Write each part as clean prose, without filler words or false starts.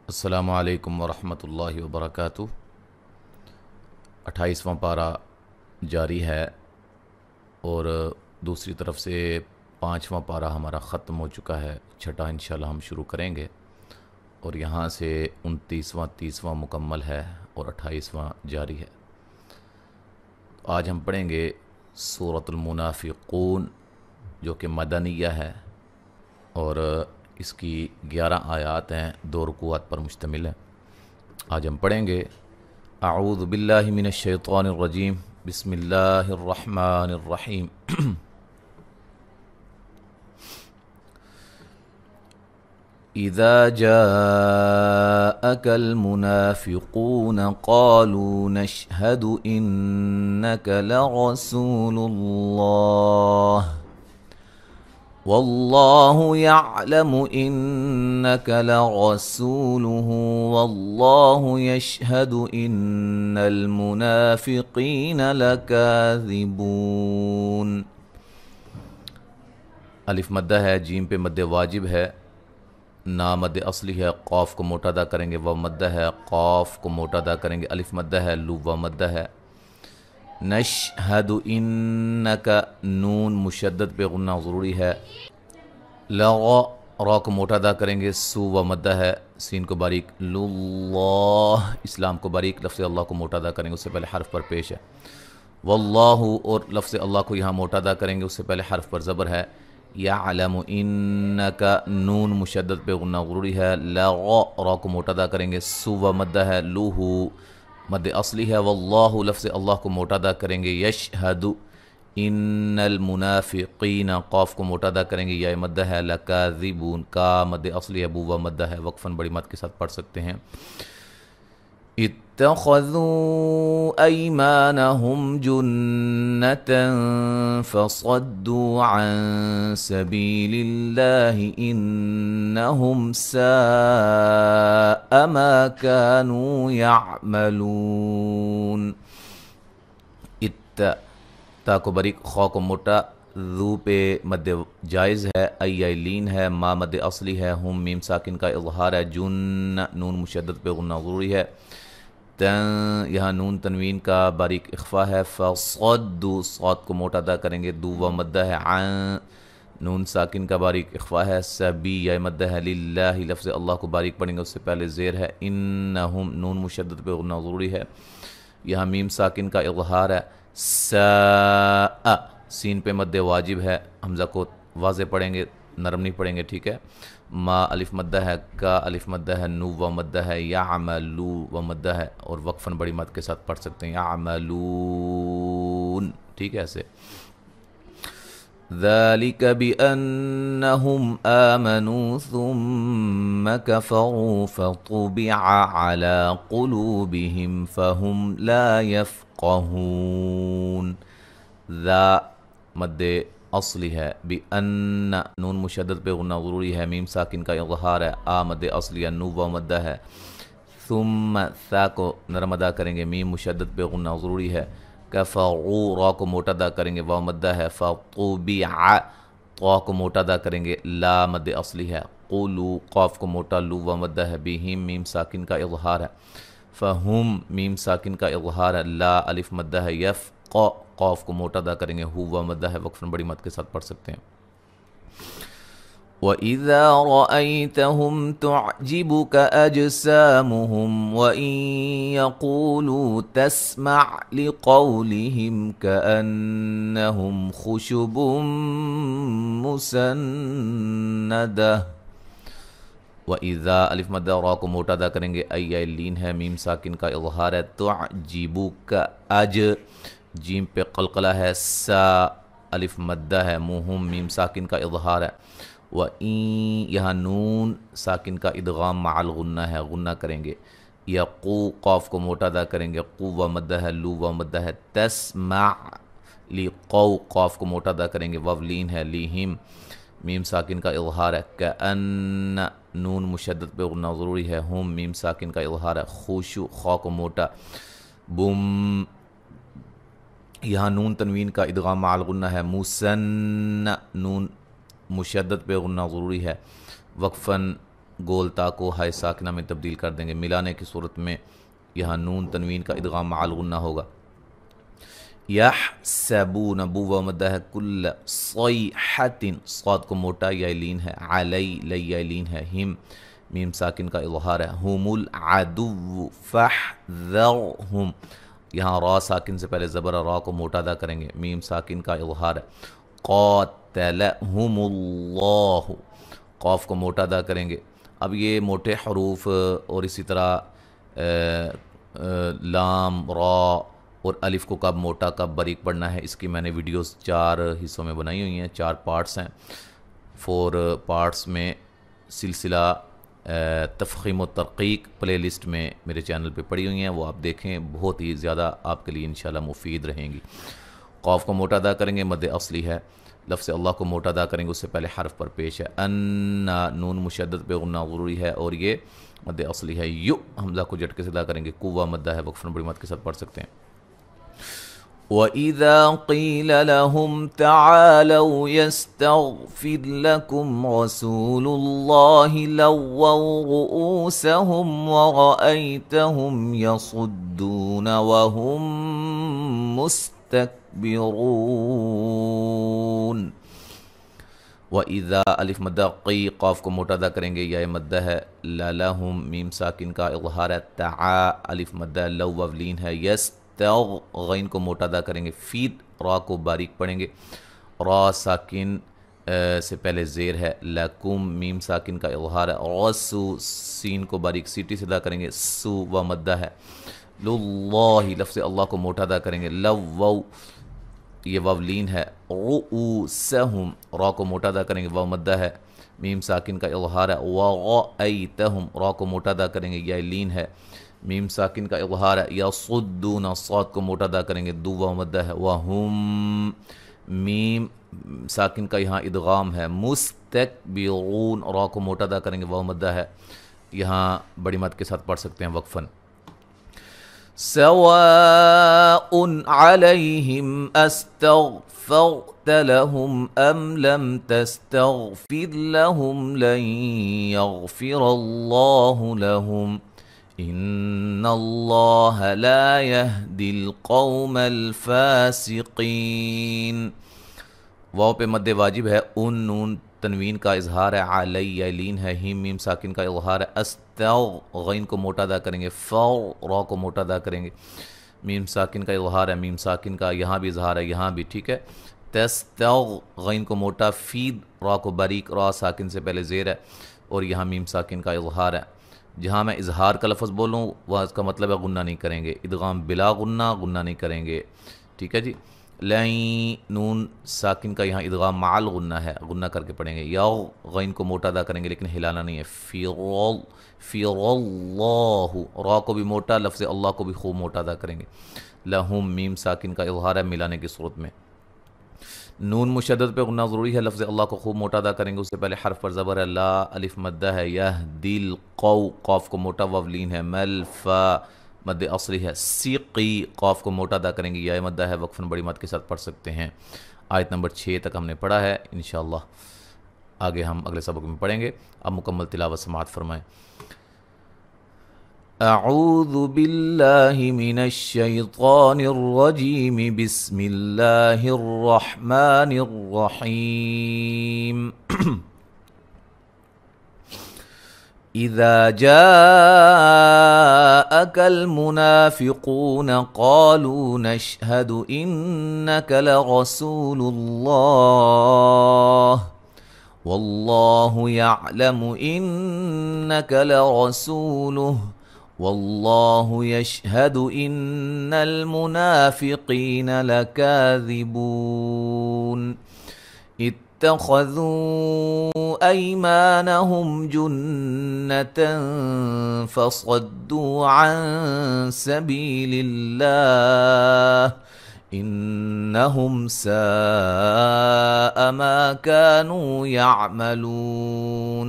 السلام علیکم ورحمۃ اللہ وبرکاتہ۔ 28واں پارہ جاری ہے اور دوسری طرف سے 5واں پارہ ہمارا ختم ہو چکا ہے، چھٹا انشاءاللہ ہم شروع کریں گے، اور یہاں سے 29واں 30واں مکمل ہے اور 28واں جاری ہے۔ آج ہم پڑھیں گے سورۃ المنافقون جو کہ مدنیہ ہے، اور اس کی 11 آیات ہیں، 2 رکوعات پر مشتمل ہے۔ آج ہم پڑھیں گے اعوذ باللہ من الشیطان الرجیم، بسم اللہ الرحمن الرحیم۔ اذا جاءك المنافقون قالوا نشهد انك لرسول الله والله يعلم إنك لرسوله والله يشهد إن المنافقين لكاذبون۔ الف مدہ ہے، جیم پہ مد واجب ہے، نا مد اصلی ہے، قاف کو موٹا ادا کریں گے، و مدہ ہے، قاف کو موٹا ادا کریں گے، الف مدہ ہے، لو و مدہ ہے۔ نشہد انک، نون مشدد پہ غنہ ضروری ہے، لغا را کو موٹا ادا کریں گے، سو و مدہ ہے، سین کو باریک، للہ اسلام کو باریک، لفظ اللہ کو موٹا ادا کریں گے، اس سے پہلے حرف پر پیش ہے، واللہ اور لفظ اللہ کو یہاں موٹا ادا کریں گے، اس سے پہلے حرف پر زبر ہے، یعلم انک، نون مشدد پہ غنہ ضروری ہے، لغا را کو موٹا ادا کریں گے، سو و مدہ ہے، لوہو مد اصلی ہے، واللہ لفظ اللہ کو موٹا ادا کریں گے، یشہد ان المنافقین، قاف کو موٹا ادا کریں گے، یا مدہ ہے، لکاذبون، کا مد اصلی ہے، بو و مدہ ہے، وقفاً بڑی مد کے ساتھ پڑھ سکتے ہیں۔ اتخذوا ایمانہم جنتا فصدوا عن سبیل اللہ انہم ساء ما كانوا يعملون۔ تا کو بریک، خوا کو موٹا، ذو پہ مد جائز ہے، ای لین ہے، ما مد اصلی ہے، ہم میم ساکن کا اظہار ہے، جن نون مشدد پہ غنہ ضروری ہے، یہاں نون تنوین کا باریک اخفا ہے، فصدو صاد کو موٹا ادا کریں گے، دو و مدہ ہے، عن نون ساکن کا باریک اخفا ہے، سبی یا مدہ ہے، للہ لفظ اللہ کو باریک پڑھیں گے، اس سے پہلے زیر ہے، انہم نون مشدد پہ غنہ ضروری ہے، یہاں میم ساکن کا اظہار ہے، ساء سین پہ مد واجب ہے، حمزہ کو واضح پڑھیں گے، نرم نہیں پڑھیں گے، ٹھیک ہے۔ ما الف مدہ ہے، کا الف مدہ ہے، نو و مدہ ہے، یعملو و مدہ ہے، اور وقفاً بڑی مد کے ساتھ پڑھ سکتے ہیں، یعملون، ٹھیک ہے ایسے۔ ذلك بأنهم آمنوا ثم كفروا فطبع على قلوبهم فهم لا يفقهون۔ ذا مد اصلی ہے، بأن نون مشدد پہ غنہ ضروری ہے، میم ساکن کا اظہار ہے، آ مد اصلی ہے، نو و مدہ ہے، ثم ثا کو نرم ادا کریں گے، میم مشدد پہ غنہ ضروری ہے، کفروا را کو موٹا ادا کریں گے، واو مدہ ہے، فطبع طا کو موٹا ادا کریں گے، لا مد اصلی ہے، قولو قاف کو موٹا، لو و مدہ ہے، بہم میم ساکن کا اظہار ہے، فہم میم ساکن کا اظہار ہے، لا الف مدہ ہے، یفقا قاف کو موٹا ادا کریں گے، ہو و مدہ ہے، وقفاً بڑی مد کے ساتھ پڑھ سکتے ہیں۔ وَإِذَا رَأَيْتَهُمْ تُعْجِبُكَ أَجْسَامُهُمْ وَإِنْ يَقُولُوا تَسْمَعْ لِقَوْلِهِمْ كَأَنَّهُمْ خُشُبٌ مُّسَنَّدَةٌ۔ وَإِذَا الف مدہ را کو موٹا ادا کریں گے، ای لین ہے، میم ساکن کا اظہار ہے، تُعْجِبُكَ اج جیم پہ قلقلہ ہے، سا الف مدہ ہے، موہم میم ساکن کا اظہار ہے، وَإِن یہاں نون ساکن کا ادغام مع الغنہ ہے، غنہ کریں گے، یقو قاف کو موٹا ادا کریں گے، قو و مدہ ہے، لو و مدہ ہے، تسمع لقو قاف کو موٹا ادا کریں گے، وولین ہے، لیہم میم ساکن کا اظہار ہے، کأن نون مشدد پہ غنہ ضروری ہے، ہم میم ساکن کا اظہار ہے، خوشو خا کو موٹا، بم یہاں نون تنوین کا ادغام مع الغنہ ہے، مسن نون مشدد پہ غنہ ضروری ہے، وقفاً گول تا کو ہائے ساکنہ میں تبدیل کر دیں گے. ملانے کی صورت میں یہاں نون تنوین کا ادغام مع الغنہ ہوگا. یحسبون بو و مدہ ہے کل صیحۃ صاد کو موٹا یا لین ہے. علی لی یا لین ہے. ہم میم ساکن کا اظہار ہے. ہم العدو فاحذرہم یہاں را ساکن سے پہلے زبر را کو موٹا ادا کریں گے. میم ساکن کا اظہار ہے. قاتلہم اللہ قاف کو موٹا ادا کریں گے. اب یہ موٹے حروف اور اسی طرح لام را اور الف کو کب موٹا کب باریک پڑھنا ہے اس کی میں نے ویڈیوز 4 حصوں میں بنائی ہوئی ہیں. 4 پارٹس ہیں. 4 پارٹس میں سلسلہ تفخیم و ترقیق پلے لسٹ میں میرے چینل پہ پڑی ہوئی ہیں, وہ آپ دیکھیں, بہت ہی زیادہ آپ کے لیے انشاءاللہ مفید رہیں گی. قاف کو موٹا ادا کریں گے, مد اصلی ہے. لفظ اللہ کو موٹا ادا کریں گے, اس سے پہلے حرف پر پیش ہے. ان نون مشدد پہ غنہ ضروری ہے اور یہ مد اصلی ہے. یو حمزہ کو جھٹکے سے ادا کریں گے. قوہ مدہ ہے, وقفاً بڑی مد کے ساتھ پڑھ سکتے ہیں. وَإِذَا قِيلَ لَهُمْ تَعَالَوْا يَسْتَغْفِرْ لَكُمْ رَسُولُ اللَّهِ لَوَّوْا رُؤُوسَهُمْ وَرَأَيْتَهُمْ يَصُدُّونَ وَهُمْ مُسْتَكْبِرُونَ. وَإِذَا الف مدہ قی قاف کو موٹا ادا کریں گے. یا مدہ ہے. لَلَهُمْ میم ساکن کا اظہار ہے. تعا الف مدہ لو وولین ہے. غین کو موٹا ادا کریں گے. فید را کو باریک پڑھیں گے. را ساکن سے پہلے زیر ہے. لکم میم ساکن کا اظہار ہے. رسو سین کو باریک سیٹی سے ادا کریں گے. سو و مدہ ہے. للہ لفظ اللہ کو موٹا ادا کریں گے. لو یہ وولین ہے. رؤوسہم را کو موٹا ادا کریں گے. و مدہ ہے. میم ساکن کا اظہار ہے. ورأیتہم را کو موٹا ادا کریں گے. یا لین ہے. میم ساکن کا اظہار ہے. یصدون صاد کو موٹا ادا کریں گے. دو و مدہ ہے. وہم میم ساکن کا یہاں ادغام ہے. مستکبرون را کو موٹا ادا کریں گے. و مدہ ہے. یہاں بڑی مد کے ساتھ پڑھ سکتے ہیں وقفاً. سواء علیہم استغفرت لهم ام لم تستغفر لهم لن یغفر اللہ لهم ان اللہ لا یہدی القوم الفاسقین. واو پہ مد واجب ہے. ان نون تنوین کا اظہار ہے. علی یا لین ہے. ہیم میم ساکن کا اظہار ہے. استغ غین کو موٹا ادا کریں گے. فو را کو موٹا ادا کریں گے. میم ساکن کا اظہار ہے. میم ساکن کا یہاں بھی اظہار ہے, یہاں بھی ٹھیک ہے. تستغ غین کو موٹا. فید را کو باریک, را ساکن سے پہلے زیر ہے اور یہاں میم ساکن کا اظہار ہے. جہاں میں اظہار کا لفظ بولوں وہ اس کا مطلب ہے غنہ نہیں کریں گے. ادغام بلا غنہ نہیں کریں گے. ٹھیک ہے جی. لین نون ساکن کا یہاں ادغام مع الغنہ ہے, غنہ کر کے پڑھیں گے. یا غین کو موٹا ادا کریں گے لیکن ہلانا نہیں ہے. فی اللہ را کو بھی موٹا, لفظ اللہ کو بھی خوب موٹا ادا کریں گے. لہم میم ساکن کا اظہار ہے ملانے کی صورت میں. نون مشدد پہ غنہ ضروری ہے. لفظ اللہ کو خوب موٹا ادا کریں گے. اس سے پہلے حرف پر زبر ہے. لا الف مدہ ہے. یہدی القو قاف کو موٹا وولین ہے. ملفا مد اصلی ہے. سیقی قاف کو موٹا ادا کریں گے. یا مدہ ہے. وقفاً بڑی مد کے ساتھ پڑھ سکتے ہیں. آیت نمبر 6 تک ہم نے پڑھا ہے. انشاءاللہ آگے ہم اگلے سبق میں پڑھیں گے. اب مکمل تلاوت سماعت فرمائیں. اعوذ باللہ من الشیطان الرجیم. بسم اللہ الرحمن الرحیم. اذا جاءك المنافقون قالوا نشهد انك لرسول الله والله يعلم انك لرسوله والله يشهد ان المنافقين لكاذبون. اتخذوا أيمانهم جنة فصدوا عن سبيل الله إنهم ساء ما كانوا يعملون.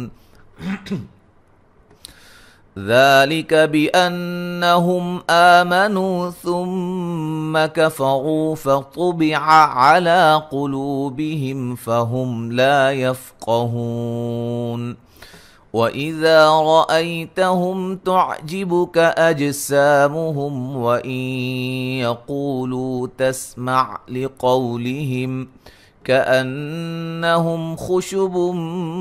ذلك بأنهم آمنوا ثم كفروا فطبع على قلوبهم فهم لا يفقهون. वइज़ा रअयतहुम तुअजिबुक अजसामुहुम व इन यक़ूलू तस्मा' लिक़ौलिहिम कअन्नहुम खुशुबुम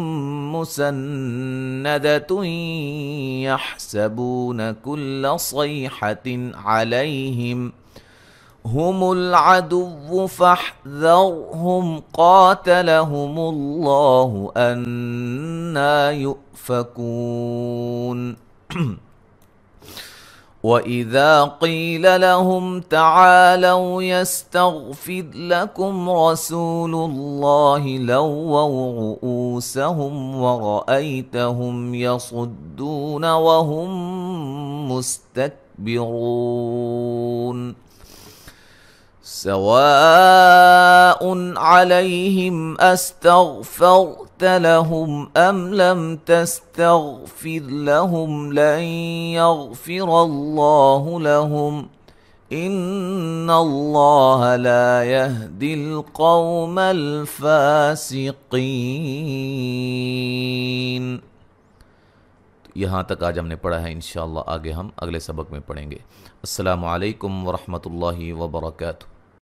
मुसन्नदतुन यहसबून कुल्ल सयहतिन अलैहिम हुमुल अदुव्वु फहज़रहुम क़ातलहुमुल्लाहु अन्ना युफ़कून। वइज़ा क़ील लहुम तआलौ यस्तग़फ़िर लकुम रसूलुल्लाहि लव्वौ रुऊसहुम वरअयतहुम यसुद्दून वहुम मुस्तक्बिरून। सवाउन अलैहिम अस्तग़फ़रत लहुम अम लम तस्तग़फ़िर लहुम लन यग़फ़िरल्लाहु लहुम इन्नल्लाह ला यहदिल क़ौमल फ़ासिक़ीन। यहाँ तक आज हमने पढ़ा है। इंशाअल्लाह आगे हम अगले सबक में पढ़ेंगे। अस्सलामु अलैकुम वरहमतुल्लाहि वबरकातुहू।